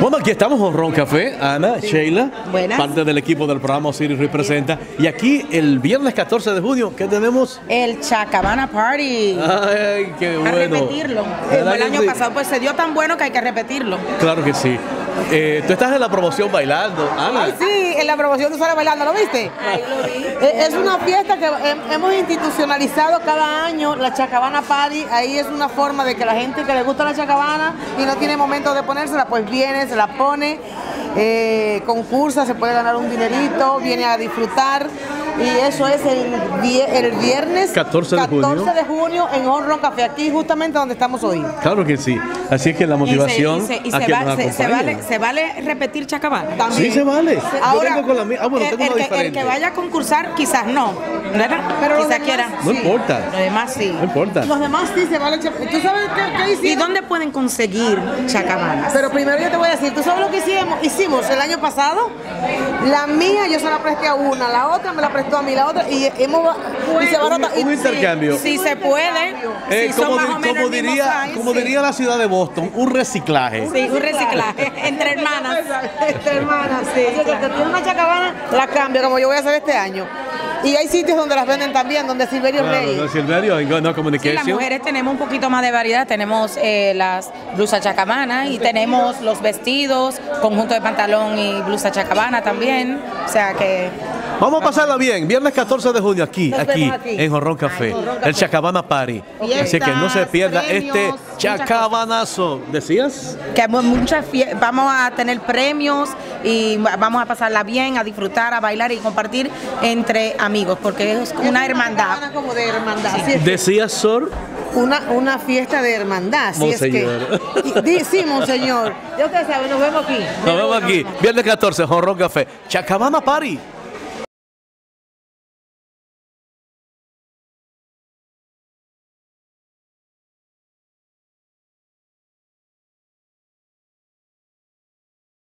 Bueno, aquí estamos con Ron Café, Ana, Sheila, Buenas. parte del equipo del programa Osiris Representa. Y aquí el viernes 14 de junio, ¿qué tenemos? El Chacabana Party. Ay, qué A bueno. repetirlo. ¿Verdad El que año sí? pasado pues se dio tan bueno que hay que repetirlo. Claro que sí. Tú estás en la promoción bailando, Ana. Ay, sí, en la promoción tú sales bailando, ¿lo viste? Ahí lo vi. Es una fiesta que hemos institucionalizado cada año, la Chacabana Party. Ahí es una forma de que la gente que le gusta la chacabana y no tiene momento de ponérsela, pues viene, se la pone, concursa, se puede ganar un dinerito, viene a disfrutar. Y eso es el viernes 14 de junio en Ron Café, aquí justamente donde estamos hoy. Claro que sí. Así es que la motivación Y a que nos se vale repetir Chacabana. Sí, se vale. Ahora, yo tengo con la mía. Ah, bueno, tengo una el diferente. que vaya a concursar quizás no, ¿verdad? Pero los quizás demás quiera. No sí. importa. Los demás sí. No importa. Los demás sí se vale. ¿Tú sabes qué ¿Y hicimos? dónde pueden conseguir chacabanas? Pero primero yo te voy a decir, ¿tú sabes lo que hicimos el año pasado? La mía yo se la presté a una, la otra me la prestó a mí, la otra, y se va a rotar. Un intercambio. Si se puede, si son más o menos el mismo size, como sí. diría la ciudad de Boston, un reciclaje. Sí, un reciclaje entre hermanas. Entre hermanas, sí. Así que el que tiene una chacabana, la cambia, como yo voy a hacer este año. Y hay sitios donde las venden también, donde Silverio Claro, Rey. no, Silverio, en No Sí, las Communication. mujeres tenemos un poquito más de variedad. Tenemos las blusas chacabana y tenemos los vestidos, conjunto de pantalón y blusa chacabana también. O sea que Vamos a pasarla bien. Viernes 14 de junio aquí, Nos vemos aquí. en Jorrón Café. El Chacabana Party. Fiestas, Así que no se pierda premios, este muchas chacabanazo. ¿Decías? que vamos a tener premios y vamos a pasarla bien, a disfrutar, a bailar y compartir entre amigos, porque es una hermandad. Chacabana como de hermandad. Así es. ¿Decías, Sor? Una fiesta de hermandad. Así Monseñor. es que. Sí, monseñor. Ya ustedes saben, nos vemos aquí. Nos vemos aquí. Viernes 14, Jorrón Café. Chacabana Party.